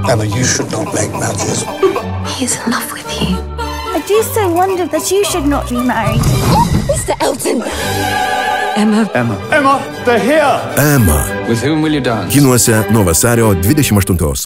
Emma, you should not make matches. He's in love with you. I do so wonder that you should not be married. Mr. Elton! Emma. Emma, they're here! Emma. With whom will you dance? Kinuose nuo vasario 28.